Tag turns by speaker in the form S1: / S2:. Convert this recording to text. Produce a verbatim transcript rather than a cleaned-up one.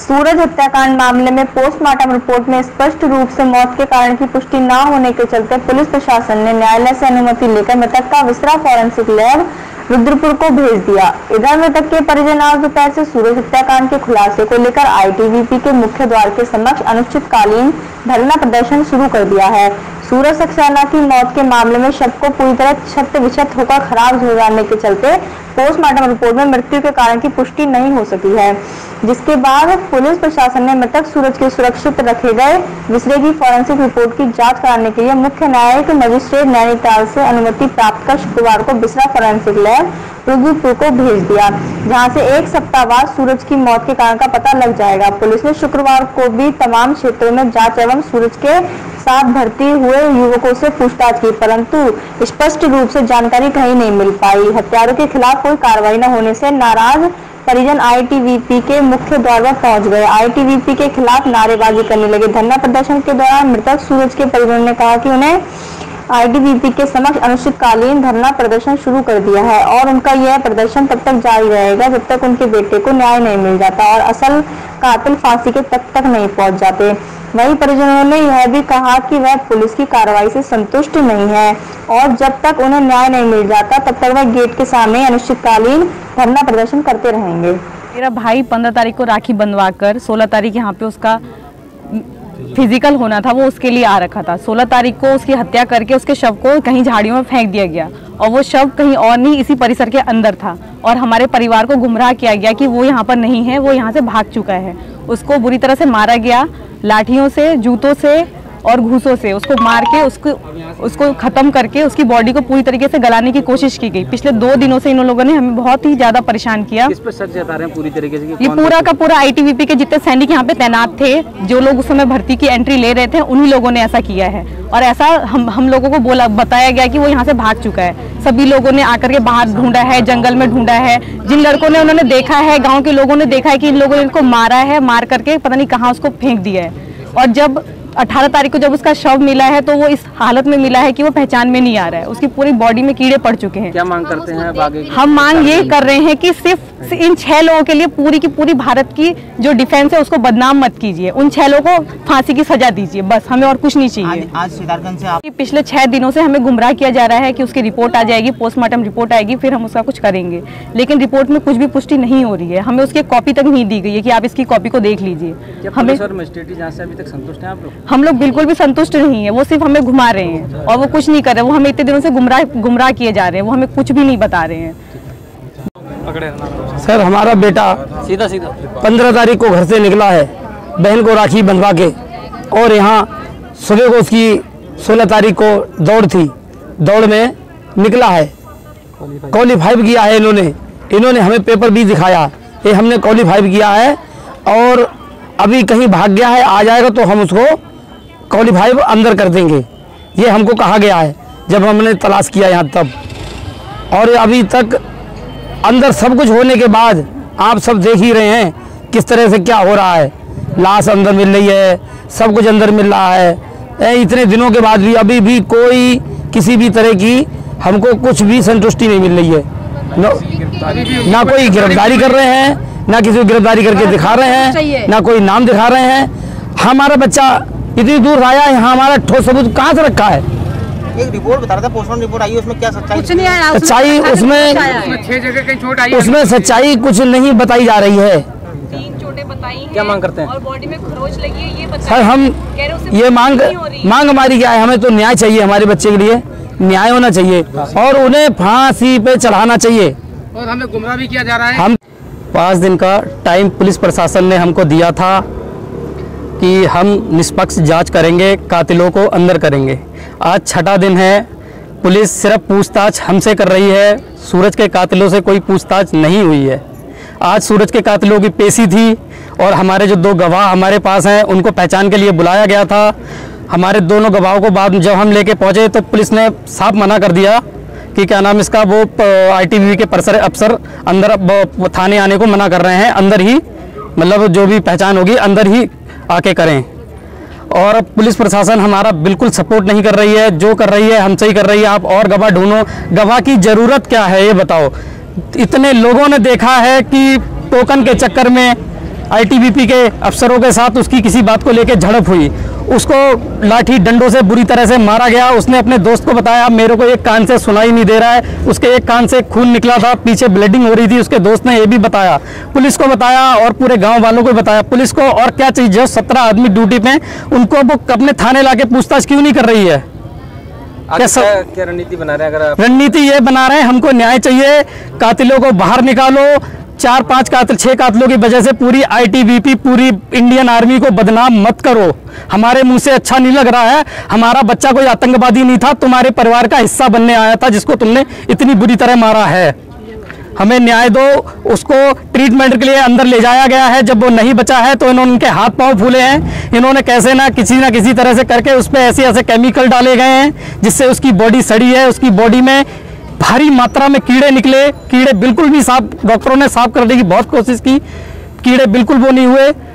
S1: सूरज हत्याकांड मामले में पोस्टमार्टम रिपोर्ट में स्पष्ट रूप से मौत के कारण की पुष्टि न होने के चलते पुलिस प्रशासन ने न्यायालय से अनुमति लेकर मृतक का विसरा फॉरेंसिक लैब रुद्रपुर को भेज दिया। इधर मृतक के परिजन आज दोपहर से सूरज हत्याकांड के खुलासे को लेकर आईटीबीपी के मुख्य द्वार के समक्ष अनिश्चितकालीन धरना प्रदर्शन शुरू कर दिया है। सूरज सक्सेना की मौत के मामले में शव को पूरी तरह क्षत विक्षत होकर खराब हो जाने के चलते पोस्टमार्टम रिपोर्ट में मृत्यु के कारण की पुष्टि नहीं हो सकी है, जिसके बाद पुलिस प्रशासन ने मृतक सूरज के सुरक्षित रखे गए विसरे की फॉरेंसिक रिपोर्ट की जांच कराने के लिए मुख्य न्यायिक मजिस्ट्रेट नैनीताल से अनुमति प्राप्त कर शुक्रवार को विसरा फॉरेंसिक लैब रुद्रपुर को भेज दिया, जहां से एक सप्ताह बाद सूरज की मौत के कारण का पता लग जाएगा। पुलिस ने शुक्रवार को भी तमाम क्षेत्रों में जांच एवं सूरज के साथ भर्ती हुए युवकों से पूछताछ की, परंतु स्पष्ट रूप से जानकारी कहीं नहीं मिल पाई। हत्यारों के खिलाफ कोई कार्रवाई न होने से नाराज परिजन आईटीबीपी के मुख्य द्वार पर पहुंच गए। आईटीबीपी के खिलाफ नारेबाजी करने लगे। धरना प्रदर्शन के दौरान मृतक सूरज के परिजनों ने कहा कि उन्हें आईटीबीपी के समक्ष अनिश्चितकालीन धरना प्रदर्शन शुरू कर दिया है और उनका यह प्रदर्शन तब तक जारी रहेगा जब तक उनके बेटे को न्याय नहीं मिल जाता और असल कातिल फांसी के तक तक नहीं पहुंच जाते। वहीं परिजनों ने यह भी कहा कि वह पुलिस की कार्रवाई से संतुष्ट नहीं है और जब तक उन्हें न्याय नहीं मिल जाता तब तक वह गेट के सामने अनिश्चितकालीन धरना प्रदर्शन करते रहेंगे।
S2: मेरा भाई पंद्रह तारीख को राखी बंधवा कर सोलह तारीख यहाँ पे उसका फिजिकल होना था, वो उसके लिए आ रखा था। सोलह तारीख को उसकी हत्या करके उसके शव को कहीं झाड़ियों में फेंक दिया गया और वो शव कहीं और नहीं इसी परिसर के अंदर था और हमारे परिवार को गुमराह किया गया कि वो यहाँ पर नहीं है, वो यहाँ से भाग चुका है। उसको बुरी तरह से मारा गया, लाठियों से, जूतों से और घूसों से उसको मार के उसको उसको खत्म करके उसकी बॉडी को पूरी तरीके से गलाने की कोशिश की गई। पिछले दो दिनों से इन लोगों ने हमें बहुत ही ज्यादा परेशान किया।
S3: किस पे शक जता रहे हैं पूरी तरीके से?
S2: ये पूरा का पूरा आईटीबीपी के जितने सैनिक यहाँ पे तैनात थे, जो लोग उस समय भर्ती की एंट्री ले रहे थे, उन्हीं लोगों ने ऐसा किया है और ऐसा हम हम लोगों को बोला बताया गया कि वो यहाँ से भाग चुका है। सभी लोगों ने आकर के बाहर ढूंढा है, जंगल में ढूंढा है। जिन लड़कों ने उन्होंने देखा है, गाँव के लोगों ने देखा है कि इन लोगों ने इनको मारा है, मार करके पता नहीं कहाँ उसको फेंक दिया है। और जब अठारह तारीख को जब उसका शव मिला है तो वो इस हालत में मिला है कि वो पहचान में नहीं आ रहा है, उसकी पूरी बॉडी में कीड़े पड़ चुके हैं।
S3: क्या मांग करते हैं अब आगे?
S2: हम मांग ये कर रहे हैं कि सिर्फ इन छह लोगों के लिए पूरी की पूरी भारत की जो डिफेंस है उसको बदनाम मत कीजिए, उन छह लोगों को फांसी की सजा दीजिए, बस हमें और कुछ नहीं चाहिए।
S4: आज, आज सिद्धार्थगंज से आप
S2: पिछले छह दिनों से हमें गुमराह किया जा रहा है कि उसकी रिपोर्ट आ जाएगी, पोस्टमार्टम रिपोर्ट आएगी, फिर हम उसका कुछ करेंगे, लेकिन रिपोर्ट में कुछ भी पुष्टि नहीं हो रही है। हमें उसकी कॉपी तक नहीं दी गई है कि आप इसकी कॉपी को देख लीजिए। हमें
S3: अभी तक संतुष्ट हैं आप लोग? हम
S2: लोग बिल्कुल भी संतुष्ट नहीं है, वो सिर्फ हमें घुमा रहे हैं और वो कुछ नहीं कर रहे। वो हमें इतने दिनों से गुमराह गुमराह किए जा रहे हैं, वो हमें कुछ भी नहीं बता रहे हैं।
S5: सर, हमारा बेटा
S3: सीधा सीधा
S5: पंद्रह तारीख को घर से निकला है बहन को राखी बंधवा के और यहाँ सुबह को उसकी सोलह तारीख को दौड़ थी, दौड़ में निकला है, क्वालीफाई किया है। इन्होंने इन्होंने हमें पेपर भी दिखाया, ये हमने क्वालीफाई किया है और अभी कहीं भाग गया है, आ जाएगा तो हम उसको क्वालीफाई अंदर कर देंगे, ये हमको कहा गया है जब हमने तलाश किया यहाँ तब। और अभी तक अंदर सब कुछ होने के बाद आप सब देख ही रहे हैं किस तरह से क्या हो रहा है। लाश अंदर मिल रही है, सब कुछ अंदर मिल रहा है। इतने दिनों के बाद भी अभी भी कोई किसी भी तरह की हमको कुछ भी संतुष्टि नहीं मिल रही है। न, ना कोई गिरफ्तारी कर रहे हैं, ना किसी को गिरफ्तारी करके दिखा रहे हैं, ना कोई नाम दिखा रहे हैं। हमारा बच्चा इतनी दूर आया, यहाँ हमारा ठोस सबूत कहाँ से रखा है?
S4: एक रिपोर्ट बता रहा था, पोस्टमार्टम रिपोर्ट आई, उसमें क्या सच्चाई?
S2: कुछ नहीं आया।
S5: सच्चाई उसमें
S3: छह जगह कहीं चोट आई,
S5: उसमें सच्चाई कुछ नहीं बताई जा रही है।
S2: तीन चोटें बताई हैं।
S3: क्या मांग करते हैं?
S2: और बॉडी में खरोच लगी है, ये बताइए।
S5: सर, हम ये मांग मांग हमारी क्या है? हमें तो न्याय चाहिए, हमारे बच्चे के लिए न्याय होना चाहिए और उन्हें फांसी पे चढ़ाना चाहिए।
S3: और हमें गुमराह भी किया जा रहा है।
S5: हम
S6: पाँच दिन का टाइम पुलिस प्रशासन ने हमको दिया था कि हम निष्पक्ष जांच करेंगे, कातिलों को अंदर करेंगे। आज छठा दिन है, पुलिस सिर्फ पूछताछ हमसे कर रही है, सूरज के कातिलों से कोई पूछताछ नहीं हुई है। आज सूरज के कातिलों की पेशी थी और हमारे जो दो गवाह हमारे पास हैं उनको पहचान के लिए बुलाया गया था। हमारे दोनों गवाहों को बाद जब हम लेके पहुंचे तो पुलिस ने साफ मना कर दिया कि क्या नाम इसका, वो आईटीबीपी के परिसर अफसर अंदर थाने आने को मना कर रहे हैं, अंदर ही मतलब जो भी पहचान होगी अंदर ही आके करें। और पुलिस प्रशासन हमारा बिल्कुल सपोर्ट नहीं कर रही है, जो कर रही है हमसे ही कर रही है। आप और गवाह ढूंढो, गवाह की ज़रूरत क्या है ये बताओ। इतने लोगों ने देखा है कि टोकन के चक्कर में आईटीबीपी के अफसरों के साथ उसकी किसी बात को लेकर झड़प हुई, उसको लाठी डंडों से बुरी तरह से मारा गया। उसने अपने दोस्त को बताया मेरे को एक कान से सुनाई नहीं दे रहा है, उसके एक कान से खून निकला था, पीछे ब्लीडिंग हो रही थी। उसके दोस्त ने ये भी बताया, पुलिस को बताया और पूरे गांव वालों को बताया। पुलिस को और क्या चाहिए, जो सत्रह आदमी ड्यूटी पे उनको वो अपने थाने लाके पूछताछ क्यों नहीं कर रही है?
S3: क्या क्या रणनीति बना रहे हैं? अगर आप
S6: रणनीति ये बना रहे हैं, हमको न्याय चाहिए, कातिलों को बाहर निकालो। चार पांच कातिल छह कातिलों की वजह से पूरी आईटीबीपी पूरी इंडियन आर्मी को बदनाम मत करो। हमारे मुंह से अच्छा नहीं लग रहा है। हमारा बच्चा कोई आतंकवादी नहीं था, तुम्हारे परिवार का हिस्सा बनने आया था, जिसको तुमने इतनी बुरी तरह मारा है। हमें न्याय दो। उसको ट्रीटमेंट के लिए अंदर ले जाया गया है, जब वो नहीं बचा है तो इन्होंने उनके हाथ पांव फूले हैं। इन्होंने कैसे ना किसी ना किसी तरह से करके उस पर ऐसे ऐसे केमिकल डाले गए हैं जिससे उसकी बॉडी सड़ी है। उसकी बॉडी में भारी मात्रा में कीड़े निकले। कीड़े बिल्कुल भी साफ, डॉक्टरों ने साफ करने की बहुत कोशिश की, कीड़े बिल्कुल वो नहीं हुए।